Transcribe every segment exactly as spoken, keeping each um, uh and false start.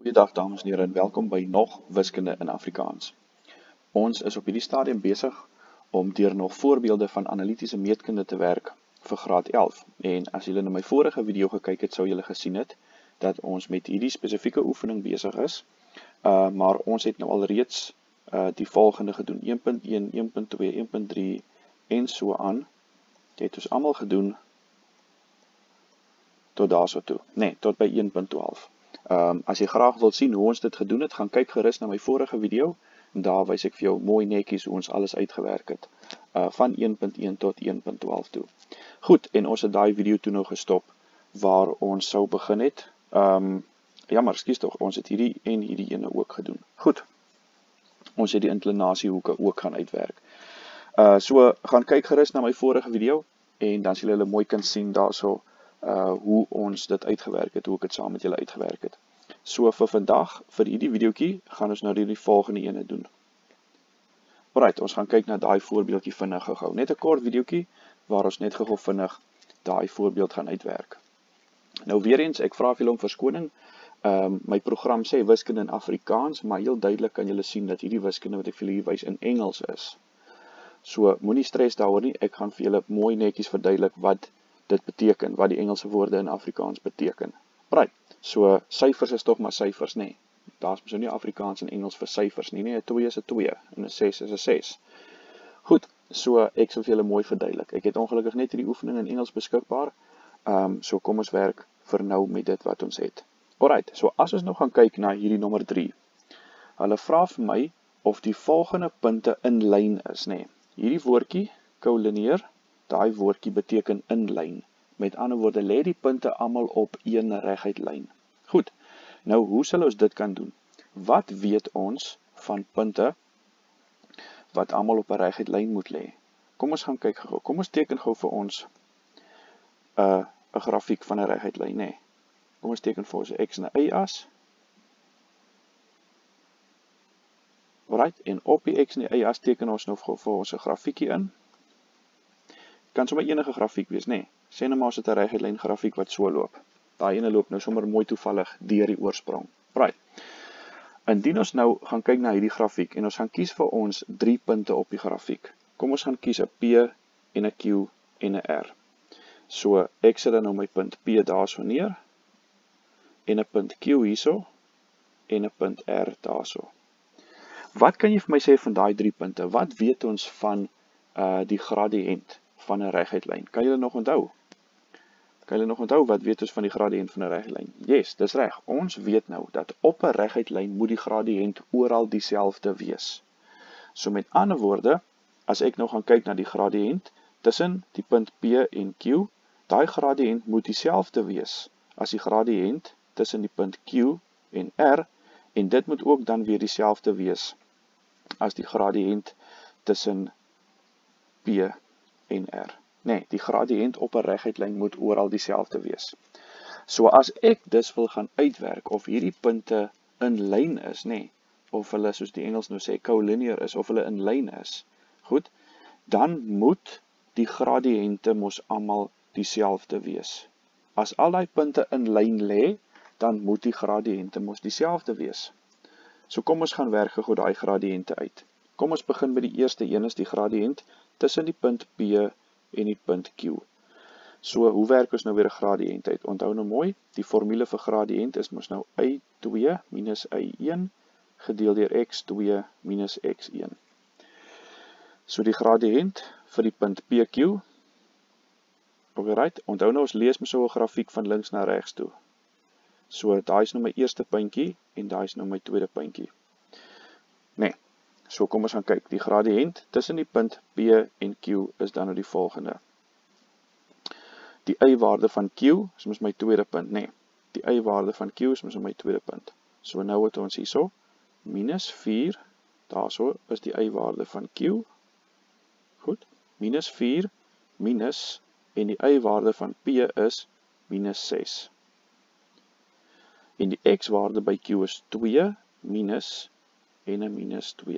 Goeiedag dames en heren en welkom by nog wiskunde in Afrikaans. Ons is op hierdie stadium besig om deur nog voorbeelde van analitiese meetkunde te werk vir graad elf. En as julle na my vorige video gekyk het, sou julle gesien het dat ons met hierdie spesifieke oefening besig is. Uh, maar ons het nou al reeds uh, die volgende gedoen, een punt een, een punt twee, een punt drie en so aan. Dit het ons allemaal gedoen tot daar so toe, nee, tot by een punt twaalf. Um, as jy graag wil sien hoe ons dit gedoen het, gaan kyk gerus na my vorige video, en daar wys ek vir jou mooi netjies hoe ons alles uitgewerk het, uh, van een punt een tot een punt twaalf toe. Goed, en ons het daai video toe nou gestop, waar ons sou begin het, um, ja maar skies toch, ons het hierdie en hierdie ene ook gedoen. Goed, ons het die inklinasiehoeke ook gaan uitwerk. Uh, so, gaan kyk gerus na my vorige video, en dan sal julle mooi kan sien daar so, Uh, hoe ons dit uitgewerk het, hoe ek het saam met julle uitgewerk het. So vir vandag, vir hierdie videoetjie, gaan ons nou die volgende ene doen. Alright, ons gaan kyk na daai voorbeeldjie vinnig gehou. Net 'n kort videoetjie, waar ons net gehou vinnig daai voorbeeld gaan uitwerk. Nou weer eens, ek vra vir julle om verskoning. Um, my program sê wiskunde in Afrikaans, maar heel duidelik kan julle sien dat hierdie wiskunde wat ek vir julle hier wys in Engels is. So, moenie stres daaroor nie, ek gaan vir julle mooi netjies verduidelik wat dit beteken, wat die Engelse woorde in Afrikaans beteken. Right, so syfers is toch maar syfers, nee. Daar is so nie Afrikaans en Engels vir syfers nie, nee, een twee is een twee, en een ses is een ses. Goed, so ek sal vir julle mooi verduidelik. Ek het ongelukkig net die oefening in Engels beskikbaar, um, so kom ons werk vir nou met dit wat ons het. Alright, so as ons nou gaan kyk na hierdie nommer drie, hulle vra vir my of die volgende punte in lyn is, nee. Hierdie woordjie, kolineer, daai woordjie beteken in lyn. Met ander woorde, lê die punte allemaal op een reguit lyn. Goed, nou hoe sal ons dit kan doen? Wat weet ons van punte wat allemaal op 'n reguit lyn moet lê? Kom ons gaan kyk gou. Kom ons teken gou vir ons 'n uh, 'n grafiek van 'n reguit lyn, nee. Kom ons teken vir ons 'n x en 'n y-as. Alright, en op die x en die y-as teken ons nou vir ons 'n grafiekie in. Kan sommer enige grafiek wees, nee. Sê nou maar as dit 'n reguit lyn grafiek wat so loop. Daai ene loop nou sommer mooi toevallig deur die oorsprong. Right. Indien ons nou gaan kyk na hierdie grafiek en ons gaan kies vir ons drie punte op die grafiek. Kom ons gaan kies 'n P en 'n Q en 'n R. So ek sit dan nou my punt P daarso neer en 'n punt Q hierso en 'n punt R daarso. Wat kan jy vir my sê van daai drie punte? Wat weet ons van uh, die gradiënt van 'n reguit lyn? Kan julle nog onthou? Kan julle nog onthou wat weet ons van die gradiënt van 'n reguit lyn? Yes, dis reg. Ons weet nou dat op 'n reguit lyn moet die gradiënt oral dieselfde wees. So met ander woorde, as ek nou gaan kyk na die gradiënt tussen die punt P en Q, daai gradiënt moet dieselfde wees as die gradiënt tussen die punt Q en R, en dit moet ook dan weer dieselfde wees as die gradiënt tussen P en R. Nee, die gradiënt op 'n reguit lyn moet oral dieselfde wees. So as ek dus wil gaan uitwerk of hierdie punte in lyn is, nee, of hulle soos die Engels nou sê collinear is, of hulle in lyn is, goed, dan moet die gradiënte mos almal dieselfde wees. As al die punte in lyn lê, dan moet die gradiënte mos dieselfde wees. So kom ons gaan werk gou daai gradiënte uit. Kom ons begin by die eerste een, is die gradiënt tussen die punt P en die punt Q. So, hoe werk ons nou weer 'n gradiënt uit? Onthou nou mooi, die formule vir gradiënt is mos nou y twee minus y een gedeel deur x twee minus x een. So die gradiënt vir die punt P Q, alright, onthou nou ons lees mos so 'n grafiek van links na regs toe. So, daai is nou my eerste puntjie en daai is nou my tweede puntjie. Nee. So kom ons gaan kyk, die gradiënt tussen die punt P en Q is dan nou die volgende. Die y-waarde van Q is mos my tweede punt, nee. Die y-waarde van Q is mos my tweede punt. So nou het ons hierso, minus vier, daarso is die y-waarde van Q. Goed, minus vier, minus, en die y-waarde van P is minus ses. En die x-waarde by Q is twee, minus, en een minus twee.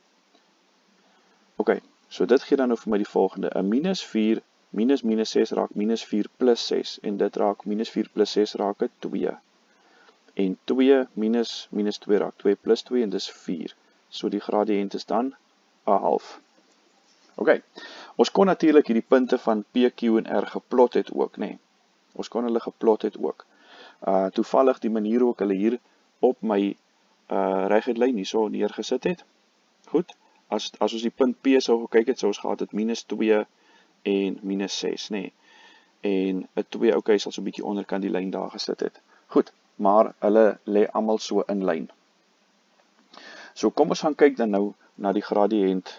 Ok, so dit gee dan nou vir my die volgende. Een minus vier, minus minus ses raak minus vier plus ses. En dit raak minus vier plus ses raak twee. en twee minus, minus twee raak twee plus twee en dis vier. So die gradiënt is dan een half. Ok, ons kon natuurlijk hierdie punte van P, Q en R geplot het ook, nee. Ons kon hulle geplot het ook. Uh, toevallig die manier hoe ek hulle hier op my uh, reguitlyn hier so neergesit het. Goed, as, as ons die punt P sou gekyk het, sou ons gehad het minus twee en minus ses, nee. En een twee, ok, sal so 'n bietjie onderkant die lyn daar gesit het. Goed, maar hulle lê almal so in lyn. So kom ons gaan kyk dan nou na die gradiënt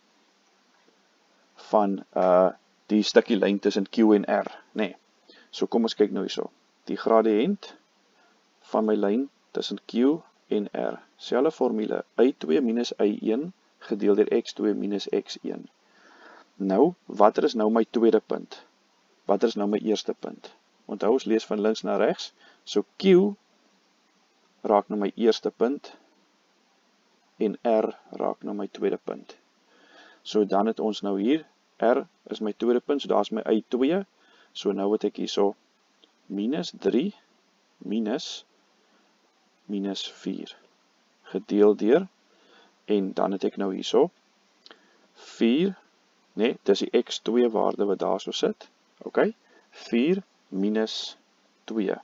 van uh, die stukkie lyn tussen Q en R, nee. So kom ons kyk nou hierso. Die gradiënt van my lyn tussen Q en R. Selfe formule, y twee minus y een gedeel deur x twee minus x een. Nou, watter is nou my tweede punt? Watter is nou my eerste punt? Onthou, ons lees van links na regs. So Q raak nou my eerste punt en R raak nou my tweede punt. So dan het ons nou hier, R is my tweede punt, so daar is my y twee. So nou het ek hier so minus drie minus minus vier gedeel deur en dan het ek nou hier so vier, nee, dis die x twee waarde wat daar so sit. Ok, vier minus twee.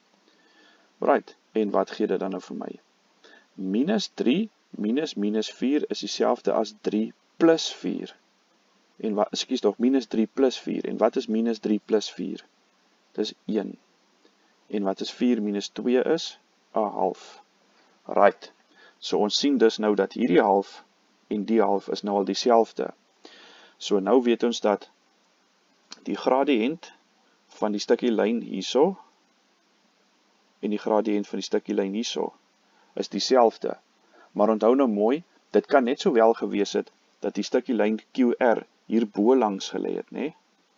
Right, en wat gee dit dan nou vir my? Minus drie minus minus vier is dieselfde as drie plus vier. En wat, ekskuus tog, minus drie plus vier. En wat is minus drie plus vier? Dis een. En wat is vier minus twee is? een half. Right. So ons sien dus nou dat hierdie half en die half is nou al dieselfde. So nou weet ons dat die gradiënt van die stukkie lyn hierso en die gradiënt van die stukkie lyn hierso is dieselfde. Maar onthou nou mooi, dit kan net so wel gewees het dat die stukkie lyn Q R hier bo langs gelê het, né?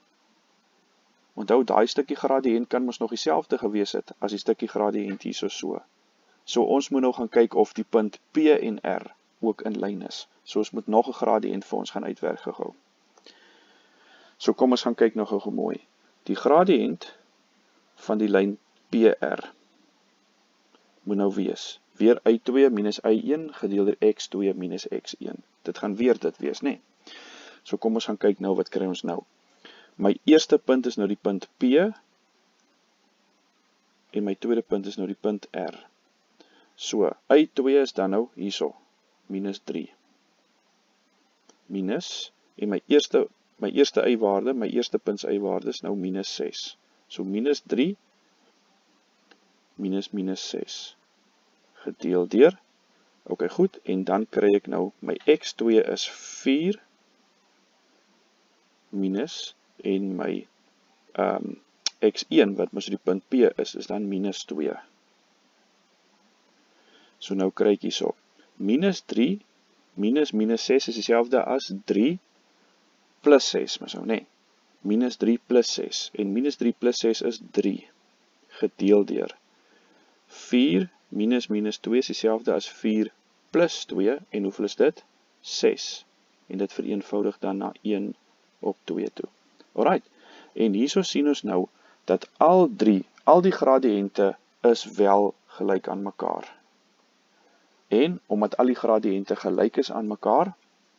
Onthou, daai stukkie gradiënt kan mos nog dieselfde gewees het as die stukkie gradiënt hierso so. So ons moet nou gaan kyk of die punt P en R ook in lyn is. So ons moet nog 'n gradiënt vir ons gaan uitwerk gou. So kom ons gaan kyk nou gou mooi. Die gradiënt van die lyn P R moet nou wees weer y twee minus y een gedeel deur x twee minus x een. Dit gaan weer dit wees, né? So kom ons gaan kyk nou, wat kry ons nou? My eerste punt is nou die punt P en my tweede punt is nou die punt R. So, y twee is dan nou hierso, minus drie. Minus, en my eerste, my eerste y-waarde, my eerste punt y-waarde is nou minus ses. So, minus drie, minus minus ses. Gedeel deur, ok goed, en dan kry ek nou, my x twee is vier, minus, en my um, x een, wat mos die punt P is, is dan minus twee. So nou kry ek hierso, minus drie, minus minus ses is dieselfde as drie plus ses, maar so, nee, minus drie plus ses, en minus drie plus ses is drie, gedeel deur vier minus minus twee is dieselfde as vier plus twee, en hoeveel is dit? ses, en dit vereenvoudig dan na een op twee toe. Alright, en hierso sien ons nou, dat al drie, al die gradiënte is wel gelyk aan mekaar. En, omdat al die gradiënte gelyk is aan mekaar,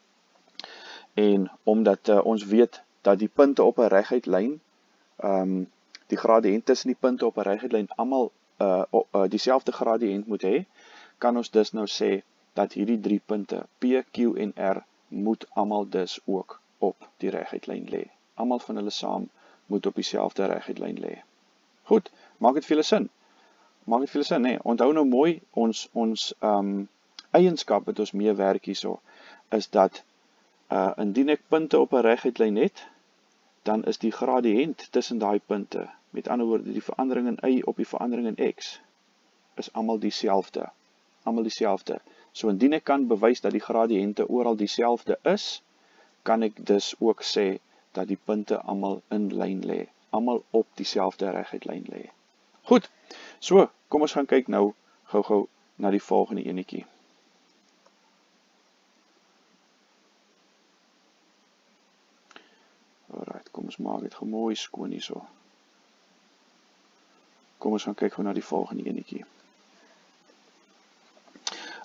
en omdat uh, ons weet, dat die punte op 'n reguitlyn, um, die gradiënt tussen die punte op 'n reguitlyn, almal uh, uh, dieselfde gradiënt moet hê, kan ons dus nou sê, dat hierdie drie punte, P, Q en R, moet almal dus ook op die reguitlyn lê. Almal van hulle saam moet op dieselfde reguitlyn lê. Goed, maak dit vir julle sin? Maak dit vir julle sin, nee. Onthou nou mooi, ons, ons um, eienskap wat ons mee werk hierso, is dat, uh, indien ek punte op 'n reguitlyn het, dan is die gradiënt tussen daai punte, met ander woorde, die verandering in y op die verandering in x, is almal dieselfde. Almal dieselfde. So indien ek kan bewys dat die gradiënte oral dieselfde is, kan ek dus ook sê dat die punte almal in lyn lê, almal op dieselfde reguitlyn lê. Goed, so kom ons gaan kyk nou gou-gou na die volgende enetjie. Alright, kom ons maak dit gemooi skoon hierso. Kom ons gaan kyk gou na die volgende enetjie.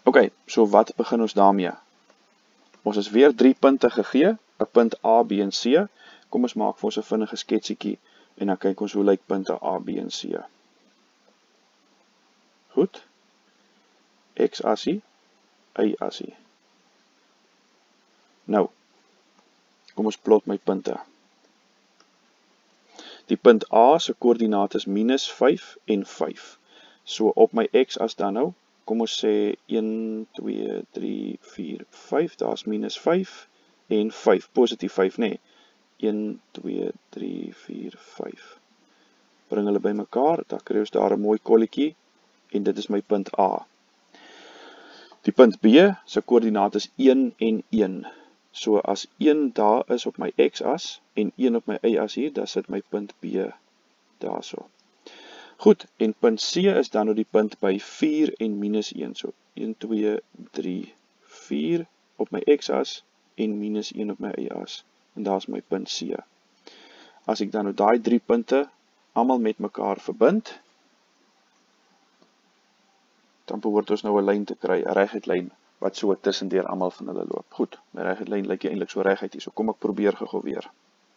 Ok, so wat begin ons daarmee? Ons is weer drie punte gegee, 'n punt A, B en C. Kom ons maak vir ons 'n vinnige sketsiekie en dan kyk ons hoe lyk punte A, B en C. Goed. X-assie, Y-assie. Nou, kom ons plot my punte. Die punt A se koördinaat is minus vyf en vyf. So op my X-as dan nou, kom ons sê een, twee, drie, vier, vyf, daar is minus vyf en vyf, positief vyf, nee. een, twee, drie, vier, vyf. Bring hulle by mekaar, dan kry ons daar 'n mooi kolletjie en dit is my punt A. Die punt B se koördinaat is een en een. So as een daar is op my X-as en een op my Y-as hier, dan sit my punt B daarso. Goed, en punt C is dan nou die punt by vier en minus een. So een, twee, drie, vier op my X-as en minus een op my Y-as. En daar is my punt C. As ek dan nou daai drie punte almal met mekaar verbind, dan behoort ons nou 'n lyn te kry, 'n reguit lyn wat so tussendeur almal van hulle loop. Goed, my reguit lyn lyk eintlik so reguit hier. So kom ek probeer gou-gou weer.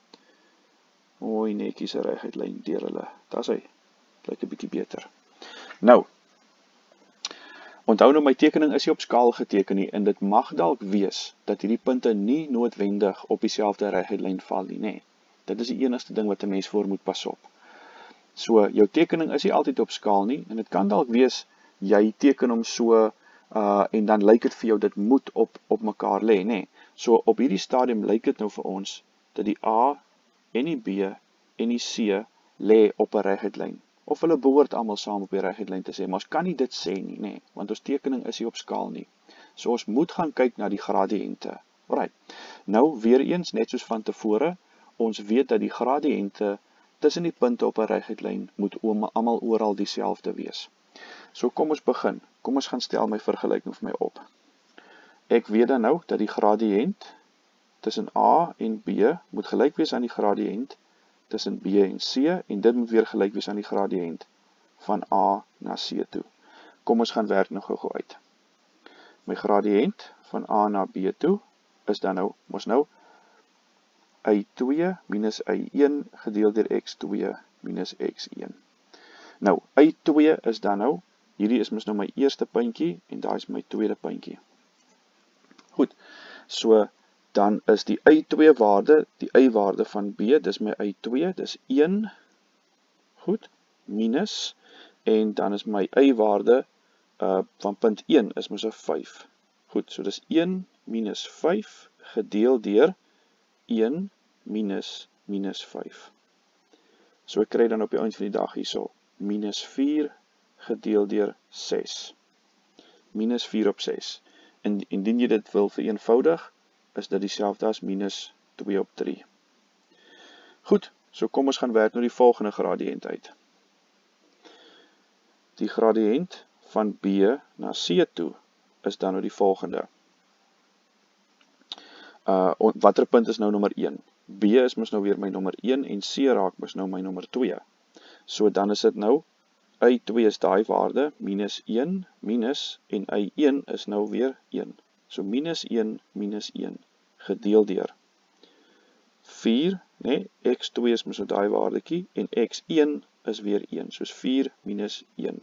Mooi netjies 'n reguit lyn deur hulle. Daar's hy. Lyk 'n bietjie beter. Nou, onthou nou my tekening is nie op skaal geteken nie en dit mag dalk wees dat hierdie punte nie noodwendig op dieselfde reguit lyn val nie, nê. Dit is die enigste ding wat 'n mens voor moet pas op. So jou tekening is nie altyd op skaal nie en dit kan dalk wees jy teken hom so uh en dan lyk dit vir jou dit moet op op mekaar lê, nê. So op hierdie stadium lyk dit nou vir ons dat die A en die B en die C lê op 'n reguit lyn. Of hulle behoort almal saam op die reguit lyn te sê, maar ons kan nie dit sê nie, nê, want ons tekening is nie op skaal nie. So ons moet gaan kyk na die gradiënte. Alright. Nou weer eens net soos van tevore, ons weet dat die gradiënte tussen die punte op 'n reguit lyn moet almal oral dieselfde wees. So kom ons begin. Kom ons gaan stel my vergelyking vir my op. Ek weet dan nou dat die gradiënt tussen A en B moet gelyk wees aan die gradiënt tussen B en C en dit moet weer gelyk wees aan die gradiënt van A na C toe. Kom ons gaan werk nou gou-gou uit. My gradiënt van A na B toe is dan nou mos nou y twee minus y een gedeel deur x twee minus x een. Nou, y twee is dan nou, hierdie is mos nou my eerste puntjie en daar is my tweede puntjie. Goed, so dan is die y twee waarde, die y-waarde van B, dis my y twee, dis een, goed, minus, en dan is my y-waarde uh, van punt een is mos 'n vyf. Goed, so dis een minus vyf gedeel deur een minus minus vyf. So ek kry dan op die eind van die dag hierso minus vier gedeel deur ses. Minus vier op ses. En indien jy dit wil vereenvoudig, is dit dieselfde as minus twee op drie. Goed, so kom ons gaan werk nou die volgende gradiënt uit. Die gradiënt van B na C toe is dan nou die volgende. Uh, watter punt is nou nommer een? B is mos nou weer my nommer een en C raak mos nou my nommer twee. So dan is dit nou, y twee is daai waarde, minus een, minus, en y een is nou weer een. So minus een, minus een, gedeel deur vier, nee, x twee is mos nou daai waardekie, en x een is weer een, soos vier minus een.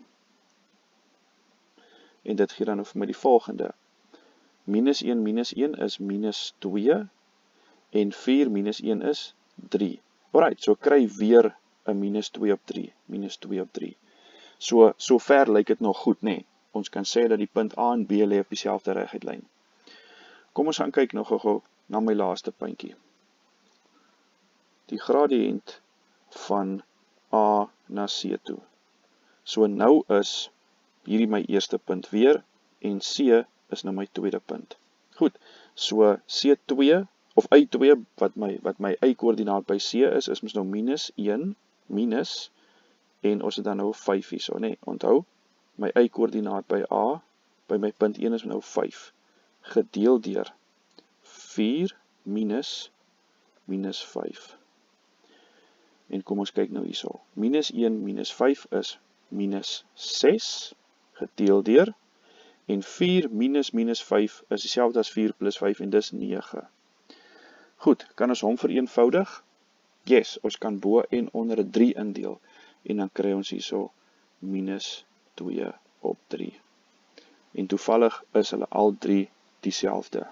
En dit gee dan nou vir my die volgende. Minus een minus een is minus twee, en vier minus een is drie. Alright, so kry weer 'n minus twee op drie, minus twee op drie. So, so ver lyk dit nog goed, nee. Ons kan sê dat die punt A en B lê op dieselfde reguit lyn. Kom ons gaan kyk nog gou na my laaste puntjie. Die gradiënt van A na C toe. So nou is hierdie my eerste punt weer, en C is nou my tweede punt. Goed, so C twee, of y twee, wat my, wat my y-koördinaat by C is, is mos nou minus een, minus, en ons het dan nou vyf hier so, nee, onthou, my y-koördinaat by A, by my punt een is nou vyf, gedeel deur vier minus, minus vyf. En kom ons kyk nou hierso, minus een minus vyf is minus ses, gedeel deur, En vier minus minus vyf is dieselfde as vier plus vyf en dis nege. Goed, kan ons hom vereenvoudig? Yes, ons kan bo en onder 'n drie indeel. En dan kry ons hierso minus twee op drie. En toevallig is hulle al drie dieselfde.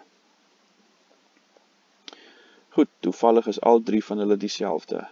Goed, toevallig is al drie van hulle dieselfde.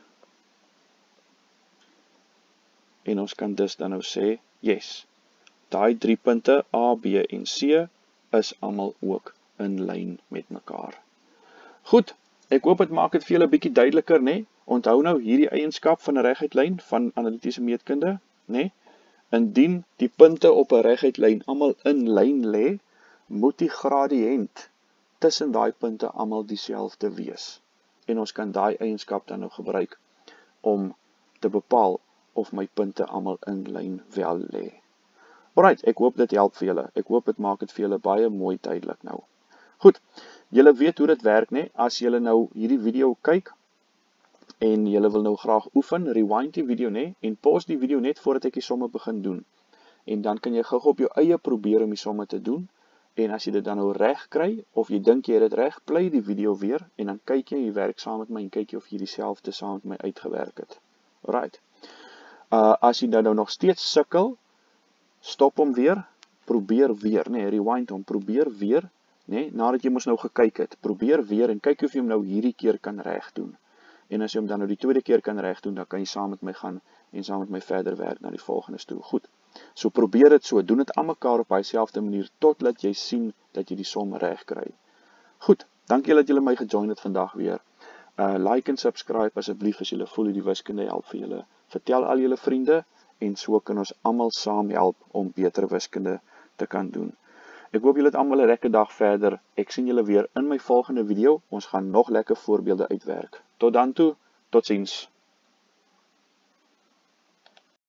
En ons kan dus dan nou sê, yes, daai drie punte A, B en C is almal ook in lyn met mekaar. Goed, ek hoop dit maak dit vir julle 'n bietjie duideliker, né? Onthou nou hierdie eienskap van 'n reguit lyn van analitiese meetkunde, né? Indien die punte op 'n reguit lyn almal in lyn lê, moet die gradiënt tussen daai punte almal dieselfde wees. En ons kan daai eienskap dan nou gebruik om te bepaal of my punte almal in lyn wel lê. Alright, ek hoop dit help vir julle. Ek hoop dit maak dit vir julle baie mooi duidelik nou. Goed, julle weet hoe dit werk, né? As julle nou hierdie video kyk en julle wil nou graag oefen, rewind die video, né? En pause die video net voordat ek die somme begin doen. En dan kan jy gou op jou eie probeer om die somme te doen. En as jy dit dan nou reg kry, of jy dink jy het dit reg, play die video weer, en dan kyk jy, jy werk saam met my, en kyk jy of jy dieselfde saam met my uitgewerk het. Alright. Uh, as jy nou, nou nog steeds sukkel, stop hom weer, probeer weer, nee, rewind hom, probeer weer, nee, nadat jy mos nou gekyk het, probeer weer, en kyk of jy hom nou hierdie keer kan reg doen. En as jy hom dan nou die tweede keer kan reg doen, dan kan jy saam met my gaan, en saam met my verder werk na die volgende toe. Goed. So probeer dit so, doen dit aan mekaar op dieselfde manier, totdat jy sien dat jy die som reg kry. Goed, dankie dat julle my gejoin het vandag weer. Uh, like en subscribe asseblief as julle voel die wiskunde help vir julle. Vertel al julle vriende, en so kan ons almal saam help om beter wiskunde te kan doen. Ek hoop julle het almal 'n lekker dag verder. Ek sien julle weer in my volgende video. Ons gaan nog lekker voorbeelde uitwerk. Tot dan toe, totsiens.